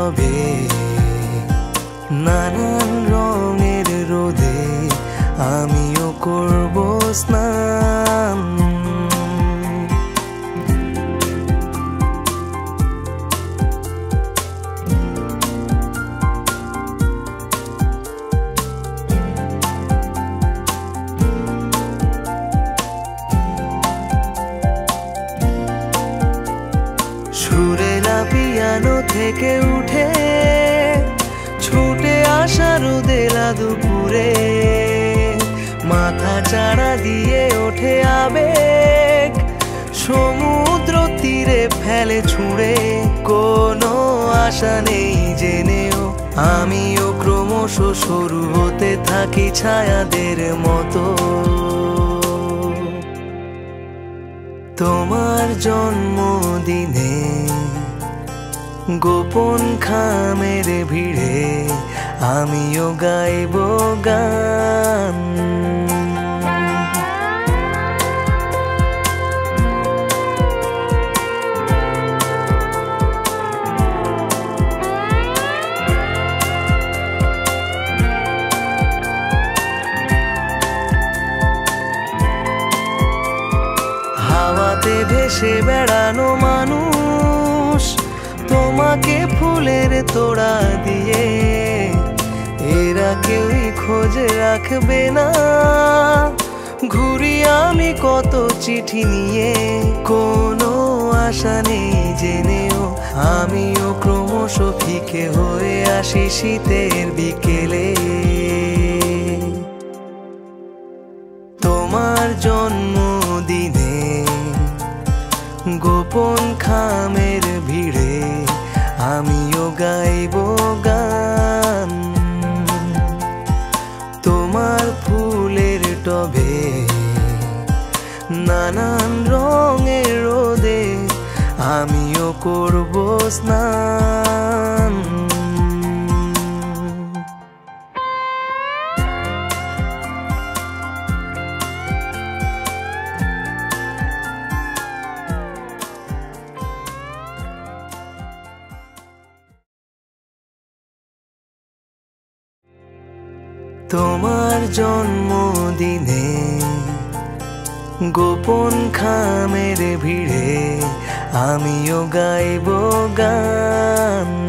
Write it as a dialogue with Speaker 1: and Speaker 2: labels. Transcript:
Speaker 1: টবে নানান রঙের রোদে আমিও করব স্নান। সুরেলা পিয়ানো থেকে উঠে ছুটে আসা রোদেলা দুপুরে মাথা চাড়া দিয়ে ওঠে আবেগ সমুদ্র তীরে ফেলে ছুঁড়ে। কোনো আশা নেই জেনেও আমিও ক্রমশ সরু হতে থাকি ছায়াদের মতো। তোমার জন্মদিনে গোপন খামের ভিড়ে আমিও গাইব গান। হাওয়াতে ভেসে বেড়ানো মানুষ তোমাকে ফুলের তোড়া দিয়ে এরা কেউই খোঁজে রাখবে না। ঘুরি আমি কত চিঠি নিয়ে কোনো আশা নেই জেনেও আমিও ক্রমশ ফিকে হয়ে আসি শীতের বিকেলে। তোমার জন্মদিনে গোপন খামের ভিড়ে আমিও গাইব গান। তোমার ফুলের টবে নানান রঙের রোদে আমিও করব স্নান। তোমার জন্মদিনে গোপন খামের ভিড়ে আমিও গাইব গান।